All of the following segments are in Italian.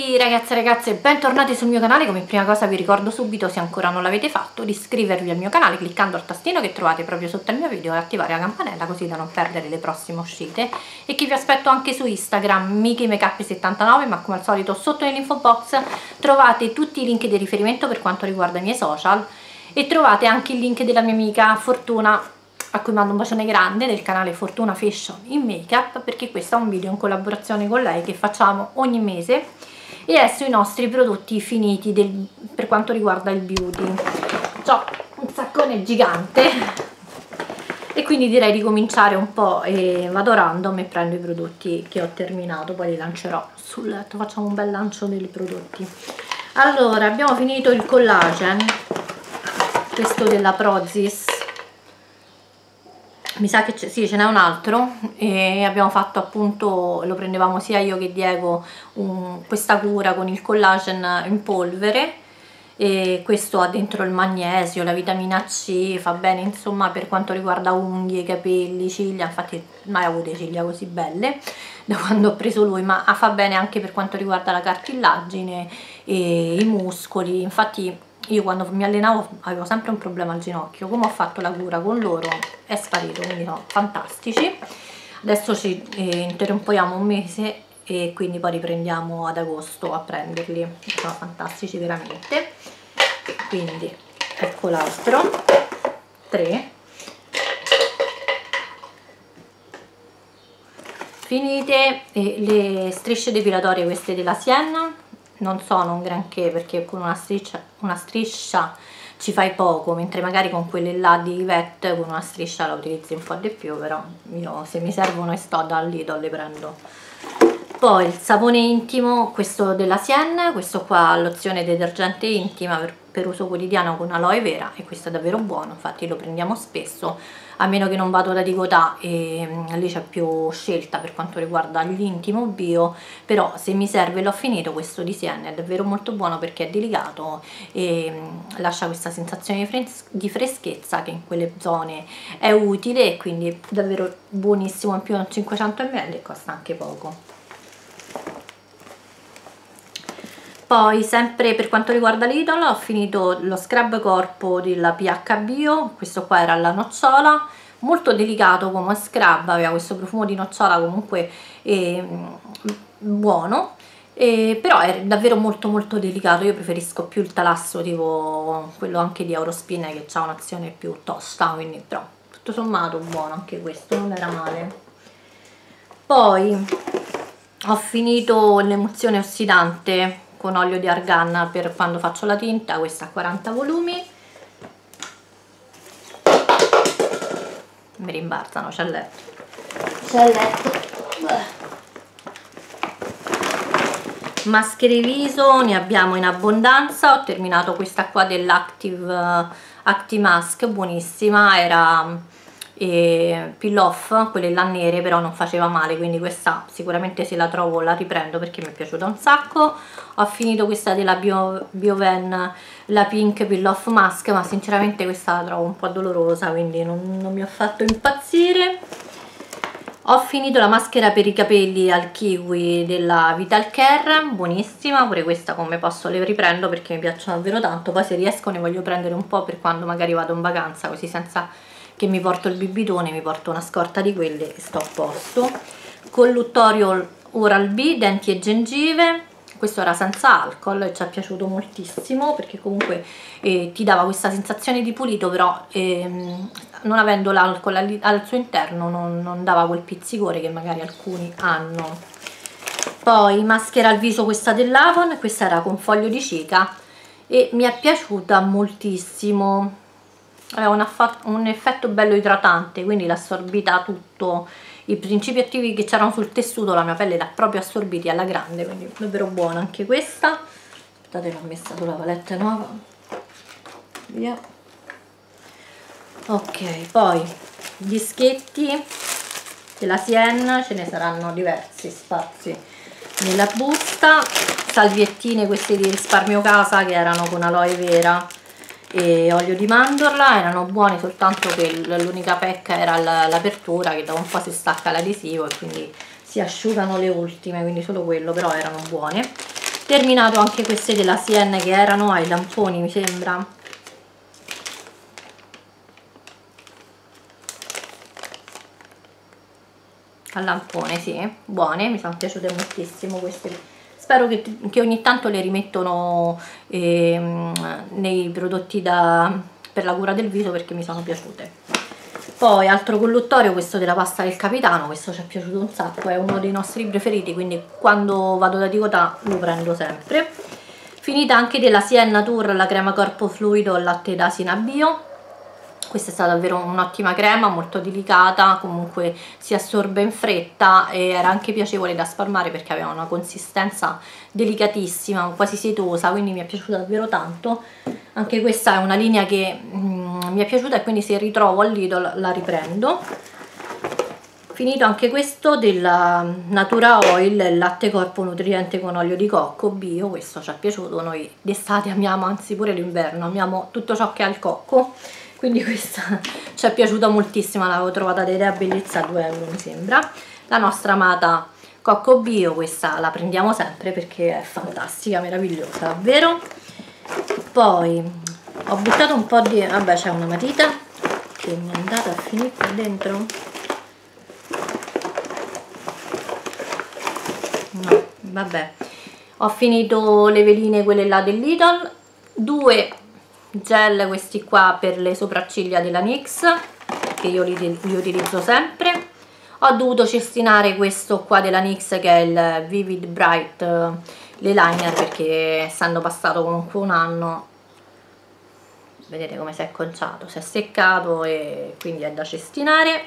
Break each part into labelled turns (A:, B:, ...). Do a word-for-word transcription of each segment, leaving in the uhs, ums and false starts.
A: Ragazzi, ragazze, ragazze, bentornati sul mio canale. Come prima cosa vi ricordo subito, se ancora non l'avete fatto, di iscrivervi al mio canale cliccando al tastino che trovate proprio sotto il mio video e attivare la campanella così da non perdere le prossime uscite, e che vi aspetto anche su Instagram, Miki Makeup settantanove, ma come al solito sotto nell'info box trovate tutti i link di riferimento per quanto riguarda i miei social e trovate anche il link della mia amica Fortuna, a cui mando un bacione grande, del canale Fortuna Fashion in Makeup, perché questo è un video in collaborazione con lei che facciamo ogni mese e è sui nostri prodotti finiti del, per quanto riguarda il beauty. C'ho un saccone gigante e quindi direi di cominciare un po' e vado random e prendo i prodotti che ho terminato, poi li lancerò sul letto, facciamo un bel lancio dei prodotti. Allora, abbiamo finito il collagen, questo della Prozis. Mi sa che sì, ce n'è un altro, e abbiamo fatto appunto, lo prendevamo sia io che Diego, un, questa cura con il collagen in polvere, e questo ha dentro il magnesio, la vitamina C, fa bene insomma per quanto riguarda unghie, capelli, ciglia. Infatti mai avuto ciglia così belle da quando ho preso lui, ma fa bene anche per quanto riguarda la cartilagine e i muscoli. Infatti io quando mi allenavo avevo sempre un problema al ginocchio, come ho fatto la cura con loro è sparito, quindi sono fantastici. Adesso ci eh, interrompiamo un mese e quindi poi riprendiamo ad agosto a prenderli, sono fantastici veramente. Quindi ecco l'altro, tre. Finite eh, le strisce depilatorie, queste della Sienna. Non sono un granché perché con una striscia, una striscia ci fai poco, mentre magari con quelle là di Yvette con una striscia la utilizzi un po' di più, però io se mi servono e sto da Lidl le prendo. Poi il sapone intimo, questo della Sienne, questo qua lozione detergente intima per, per uso quotidiano con aloe vera, e questo è davvero buono, infatti lo prendiamo spesso, a meno che non vado da Digotà e um, lì c'è più scelta per quanto riguarda l'intimo bio, però se mi serve l'ho finito. Questo di Sienne è davvero molto buono perché è delicato e um, lascia questa sensazione di, fres di freschezza che in quelle zone è utile, e quindi è davvero buonissimo, in più è cinquecento millilitri e costa anche poco. Poi sempre per quanto riguarda Lidl ho finito lo scrub corpo della P H Bio, questo qua era alla nocciola, molto delicato come scrub, aveva questo profumo di nocciola comunque eh, buono, eh, però è davvero molto molto delicato. Io preferisco più il talasso tipo quello anche di Eurospin che ha un'azione più tosta, quindi però tutto sommato buono anche questo, non era male. Poi ho finito l'emulsione ossidante con olio di argan per quando faccio la tinta, questa a quaranta volumi, mi rimbalzano, c'è il letto, c'è il letto. Maschere viso ne abbiamo in abbondanza, ho terminato questa qua dell'Active uh, Active Mask, buonissima, era e peel off, quelle là nere, però non faceva male, quindi questa sicuramente se la trovo la riprendo perché mi è piaciuta un sacco. Ho finito questa della Bio, Bioven, la Pink Peel Off Mask, ma sinceramente questa la trovo un po' dolorosa, quindi non, non mi ha fatto impazzire. Ho finito la maschera per i capelli al kiwi della Vital Care, buonissima, pure questa come posso le riprendo perché mi piacciono davvero tanto. Poi se riesco ne voglio prendere un po' per quando magari vado in vacanza, così senza che mi porto il bibitone, mi porto una scorta di quelle e sto a posto. Colluttorio Oral B, denti e gengive, questo era senza alcol e ci è piaciuto moltissimo perché comunque eh, ti dava questa sensazione di pulito, però ehm, non avendo l'alcol al, al suo interno non, non dava quel pizzicore che magari alcuni hanno. Poi maschera al viso, questa dell'Avon, questa era con foglio di cica e mi è piaciuta moltissimo. Aveva un, un effetto bello idratante, quindi l'ha assorbita tutto, i principi attivi che c'erano sul tessuto la mia pelle l'ha proprio assorbiti alla grande, quindi davvero buona anche questa. Aspettate, l'ho messa sulla palette nuova, via. Ok, poi dischetti della Sienna, ce ne saranno diversi spazi nella busta. Salviettine queste di risparmio casa che erano con aloe vera e olio di mandorla, erano buoni, soltanto che l'unica pecca era l'apertura, che dopo un po' si stacca l'adesivo e quindi si asciugano le ultime, quindi solo quello, però erano buone. Terminato anche queste della Sienne, che erano ai lamponi, mi sembra. Al lampone, sì, buone, mi sono piaciute moltissimo queste. Spero che, che ogni tanto le rimettono ehm, nei prodotti da, per la cura del viso, perché mi sono piaciute. Poi altro colluttorio, questo della pasta del capitano, questo ci è piaciuto un sacco, è uno dei nostri preferiti, quindi quando vado da Ticotà lo prendo sempre. Finita anche della Sienna Tour, la crema corpo fluido al latte d'asina bio. Questa è stata davvero un'ottima crema, molto delicata, comunque si assorbe in fretta e era anche piacevole da spalmare perché aveva una consistenza delicatissima, quasi setosa, quindi mi è piaciuta davvero tanto. Anche questa è una linea che mm, mi è piaciuta e quindi se ritrovo al Lidl la riprendo. Finito anche questo della Natura Oil, il latte corpo nutriente con olio di cocco bio. Questo ci è piaciuto, noi d'estate amiamo, anzi pure l'inverno, amiamo tutto ciò che ha il cocco, quindi questa ci è piaciuta moltissimo, l'avevo trovata da Idea Bellezza a due euro mi sembra. La nostra amata cocco bio, questa la prendiamo sempre perché è fantastica, meravigliosa davvero. Poi ho buttato un po' di, vabbè, c'è una matita che mi è andata a finire qua dentro, no, vabbè, ho finito le veline quelle là del Lidl, due gel questi qua per le sopracciglia della N Y X che io li, li utilizzo sempre. Ho dovuto cestinare questo qua della N Y X che è il Vivid Bright l'eyeliner, perché essendo passato comunque un anno, vedete come si è conciato, si è seccato e quindi è da cestinare.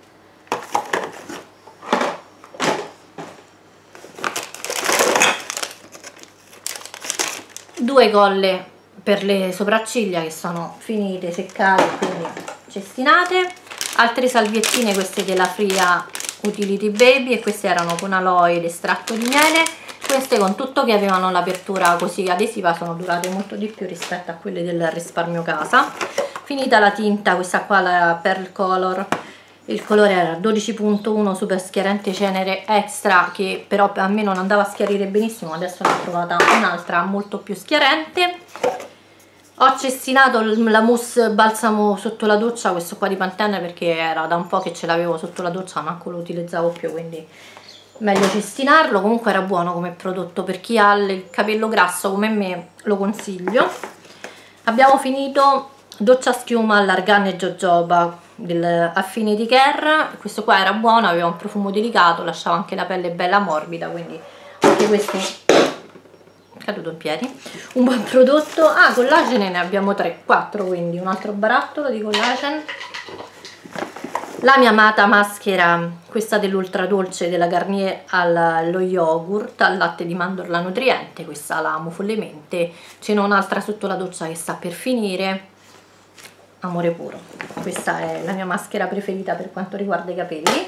A: Due colle per le sopracciglia che sono finite, seccate, quindi cestinate. Altre salviettine, queste della Fria Utility Baby, e queste erano con aloe ed estratto di miele. Queste, con tutto che avevano l'apertura così adesiva, sono durate molto di più rispetto a quelle del risparmio casa. Finita la tinta, questa qua, la Pearl Color, il colore era dodici punto uno super schiarente cenere extra, che però a me non andava a schiarire benissimo, adesso ne ho trovata un'altra molto più schiarente. Ho cestinato la mousse balsamo sotto la doccia, questo qua di Pantene, perché era da un po' che ce l'avevo sotto la doccia, manco lo utilizzavo più, quindi meglio cestinarlo. Comunque era buono come prodotto, per chi ha il capello grasso come me lo consiglio. Abbiamo finito doccia schiuma all'argan e jojoba del Affinity Care, questo qua era buono, aveva un profumo delicato, lasciava anche la pelle bella morbida, quindi anche questo è caduto in piedi, un buon prodotto. Ah, collagene ne abbiamo tre, quattro, quindi un altro barattolo di collagene. La mia amata maschera, questa dell'ultra dolce della Garnier allo yogurt al latte di mandorla nutriente, questa la amo follemente. Ce n'è un'altra sotto la doccia che sta per finire, amore puro. Questa è la mia maschera preferita per quanto riguarda i capelli.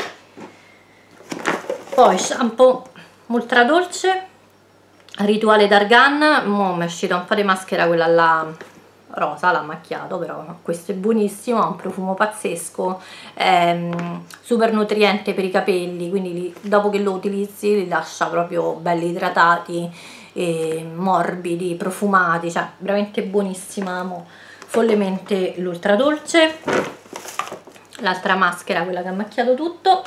A: Poi shampoo ultra dolce Rituale d'Argan, mo mi è uscita un po' di maschera, quella là rosa, l'ha macchiato, però questo è buonissimo, ha un profumo pazzesco, è super nutriente per i capelli, quindi li, dopo che lo utilizzi li lascia proprio belli idratati, e morbidi, profumati, cioè veramente buonissima, amo follemente l'ultra dolce. L'altra maschera, quella che ha macchiato tutto.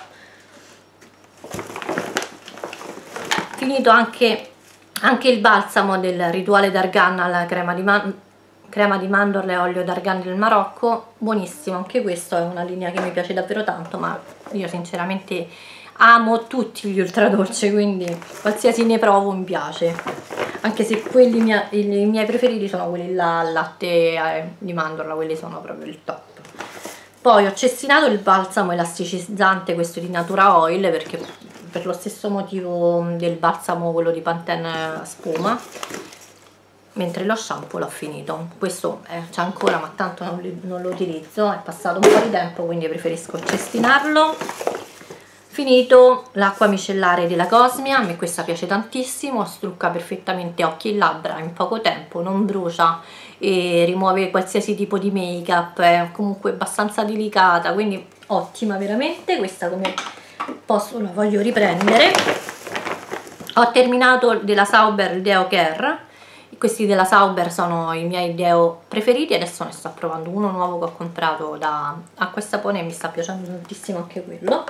A: Finito anche anche il balsamo del Rituale d'Argan alla crema di, man crema di mandorle e olio d'argan del Marocco, buonissimo anche questo, è una linea che mi piace davvero tanto, ma io sinceramente amo tutti gli ultra dolce, quindi qualsiasi ne provo mi piace, anche se quelli mia, i, i miei preferiti sono quelli là al latte eh, di mandorla, quelli sono proprio il top. Poi ho cestinato il balsamo elasticizzante, questo di Natura Oil, perché per lo stesso motivo del balsamo, quello di Pantene spuma, mentre lo shampoo l'ho finito. Questo eh, c'è ancora, ma tanto non, li, non lo utilizzo, è passato un po' di tempo, quindi preferisco cestinarlo. Finito l'acqua micellare della Cosmia, a me questa piace tantissimo, strucca perfettamente occhi e labbra in poco tempo, non brucia e rimuove qualsiasi tipo di make up, è comunque abbastanza delicata, quindi ottima veramente. Questa come posso la voglio riprendere. Ho terminato della Sauber il Deo Care. Questi della Sauber sono i miei deo preferiti, adesso ne sto provando uno nuovo che ho comprato da Acqua e Sapone e mi sta piacendo tantissimo anche quello.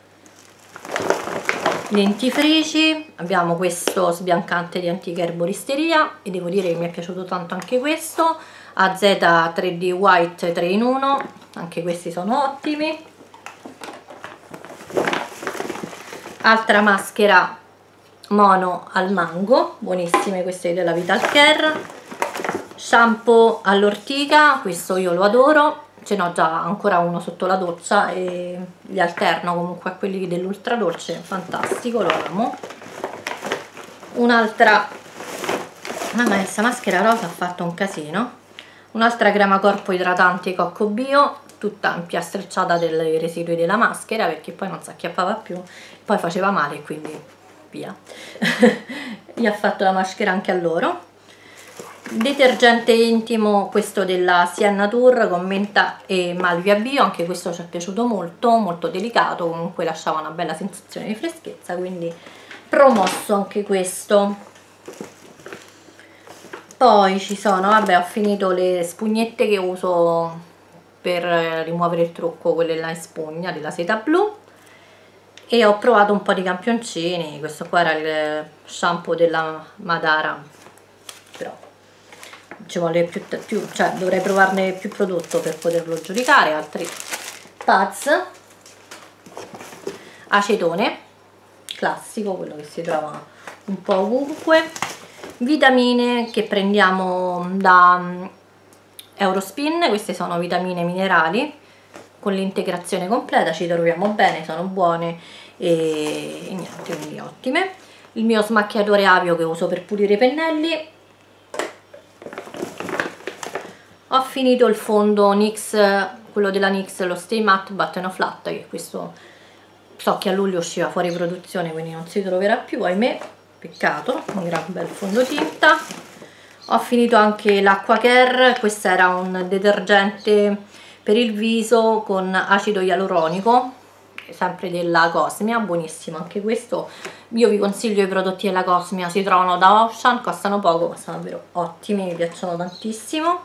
A: Dentifrici, abbiamo questo sbiancante di antica erboristeria e devo dire che mi è piaciuto tanto anche questo, A Z tre D White tre in uno, anche questi sono ottimi. Altra maschera mono al mango, buonissime queste della Vital Care. Shampoo all'ortica, questo io lo adoro, ce n'ho già ancora uno sotto la doccia e li alterno comunque a quelli dell'ultra dolce, fantastico, lo amo. Un'altra, mamma mia, questa maschera rosa ha fatto un casino. Un'altra crema corpo idratante Cocco Bio, tutta impiastricciata dei residui della maschera perché poi non si acchiappava più, poi faceva male, quindi via. Gli ha fatto la maschera anche a loro. Detergente intimo, questo della Sienna Tour con menta e malvia bio, anche questo ci è piaciuto molto, molto delicato, comunque lasciava una bella sensazione di freschezza, quindi promosso anche questo. Poi ci sono, vabbè, ho finito le spugnette che uso per rimuovere il trucco, quelle là in spugna della seta blu, e ho provato un po' di campioncini. Questo qua era il shampoo della Madara, però ci vuole più, più cioè dovrei provarne più prodotto per poterlo giudicare. Altri Paz, acetone classico, quello che si trova un po' ovunque. Vitamine che prendiamo da Eurospin, queste sono vitamine minerali con l'integrazione completa, ci troviamo bene, sono buone e, e niente, quindi ottime. Il mio smacchiatore Avio che uso per pulire i pennelli. Ho finito il fondo N Y X, quello della N Y X, lo Stay Matte Button of Flat, che questo so che a luglio usciva fuori produzione, quindi non si troverà più, ahimè, peccato, un gran bel fondotinta. Ho finito anche l'Acqua Care, questo era un detergente per il viso con acido ialuronico, sempre della Cosmia, buonissimo anche questo. Io vi consiglio i prodotti della Cosmia, si trovano da Ocean, costano poco ma sono davvero ottimi, mi piacciono tantissimo.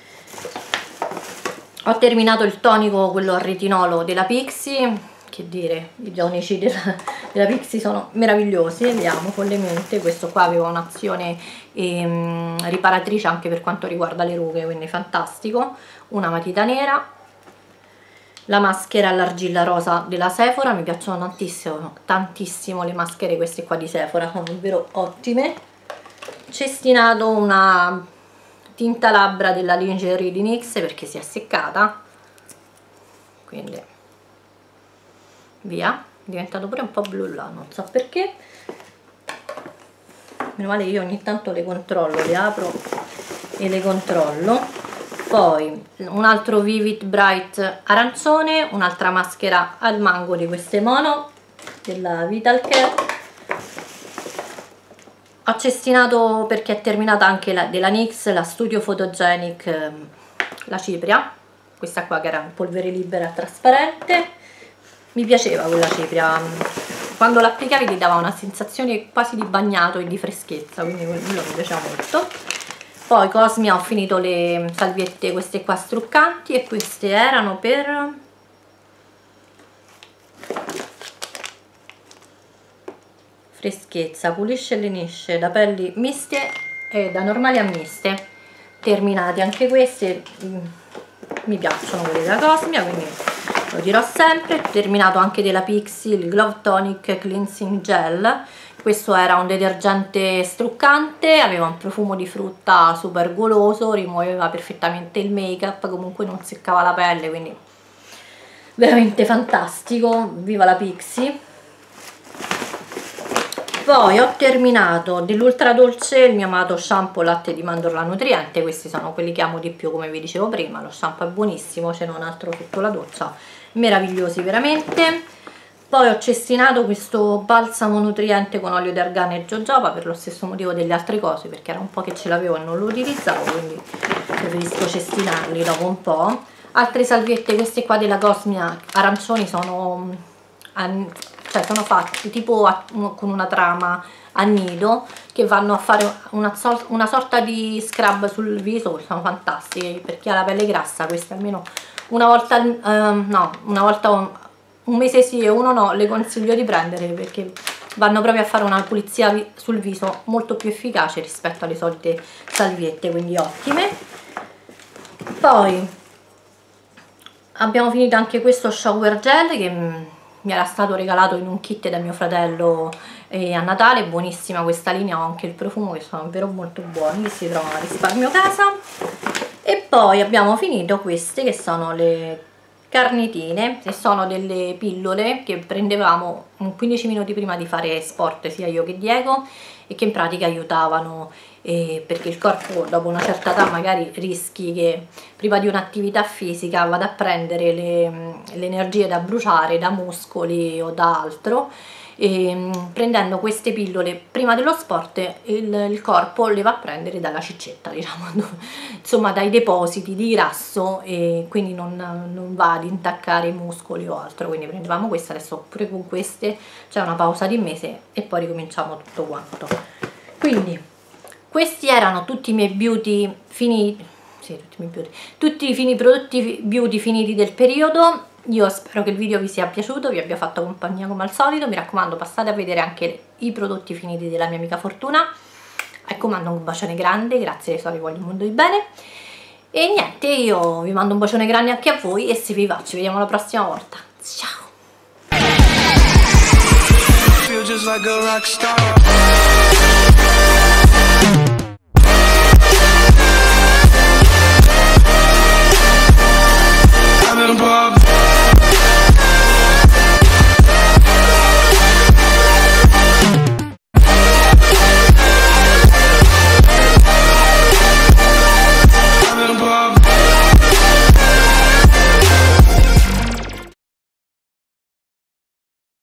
A: Ho terminato il tonico, quello al retinolo della Pixi, che dire, i tonici della, della Pixi sono meravigliosi, li amo follemente. Questo qua aveva un'azione ehm, riparatrice anche per quanto riguarda le rughe, quindi fantastico. Una matita nera, la maschera all'argilla rosa della Sephora, mi piacciono tantissimo, tantissimo le maschere queste qua di Sephora, sono davvero ottime. Cestinato una tinta labbra della Lingerie di N Y X perché si è seccata, quindi via, è diventato pure un po' blu là, non so perché. Meno male, io ogni tanto le controllo, le apro e le controllo. Poi un altro Vivid Bright arancione, un'altra maschera al mango di queste mono della Vital Care. Ho cestinato perché è terminata anche la, della N Y X, la Studio Photogenic, la cipria, questa qua che era in polvere libera trasparente. Mi piaceva quella cipria, quando l'applicavi ti dava una sensazione quasi di bagnato e di freschezza, quindi quello mi piaceva molto. Poi Cosmia, ho finito le salviette queste qua struccanti e queste erano per freschezza, pulisce e lenisce da pelli miste e da normali a miste. Terminati anche queste, mi piacciono quelle della Cosmia, quindi lo dirò sempre. Terminato anche della Pixi il Glove Tonic Cleansing Gel. Questo era un detergente struccante, aveva un profumo di frutta super goloso, rimuoveva perfettamente il make up, comunque non seccava la pelle, quindi veramente fantastico, viva la Pixi. Poi ho terminato dell'ultra dolce il mio amato shampoo latte di mandorla nutriente, questi sono quelli che amo di più, come vi dicevo prima. Lo shampoo è buonissimo, ce n'è un altro sotto la doccia, meravigliosi veramente. Poi ho cestinato questo balsamo nutriente con olio di argano e jojoba per lo stesso motivo delle altre cose, perché era un po' che ce l'avevo e non lo utilizzavo, quindi preferisco cestinarli dopo un po'. Altre salviette, queste qua della Cosmia arancioni, sono cioè sono fatti tipo a, con una trama a nido, che vanno a fare una, una sorta di scrub sul viso, che sono fantastiche. Per chi ha la pelle grassa, queste almeno una volta, um, no, una volta un, un mese sì e uno no, le consiglio di prendere, perché vanno proprio a fare una pulizia sul viso molto più efficace rispetto alle solite salviette, quindi ottime. Poi abbiamo finito anche questo shower gel che mi era stato regalato in un kit da mio fratello eh, a Natale. Buonissima questa linea, ho anche il profumo, che sono davvero molto buoni, si trovano a Risparmio Casa. E poi abbiamo finito queste che sono le carnitine, e sono delle pillole che prendevamo quindici minuti prima di fare sport, sia io che Diego, e che in pratica aiutavano, eh, perché il corpo dopo una certa età magari rischi che prima di un'attività fisica vada a prendere le, le energie da bruciare da muscoli o da altro, e prendendo queste pillole prima dello sport il, il corpo le va a prendere dalla ciccetta, diciamo, insomma dai depositi di grasso, e quindi non, non va ad intaccare i muscoli o altro. Quindi prendevamo queste, adesso pure con queste c'è una pausa di mese e poi ricominciamo tutto quanto. Quindi questi erano tutti i miei beauty finiti, sì, tutti i miei beauty, tutti i fini prodotti beauty finiti del periodo. Io spero che il video vi sia piaciuto, vi abbia fatto compagnia come al solito. Mi raccomando, passate a vedere anche i prodotti finiti della mia amica Fortuna. Ecco, mando un bacione grande, grazie ai suoi, voglio un mondo di bene. E niente, io vi mando un bacione grande anche a voi, e se vi va ci vediamo la prossima volta. Ciao!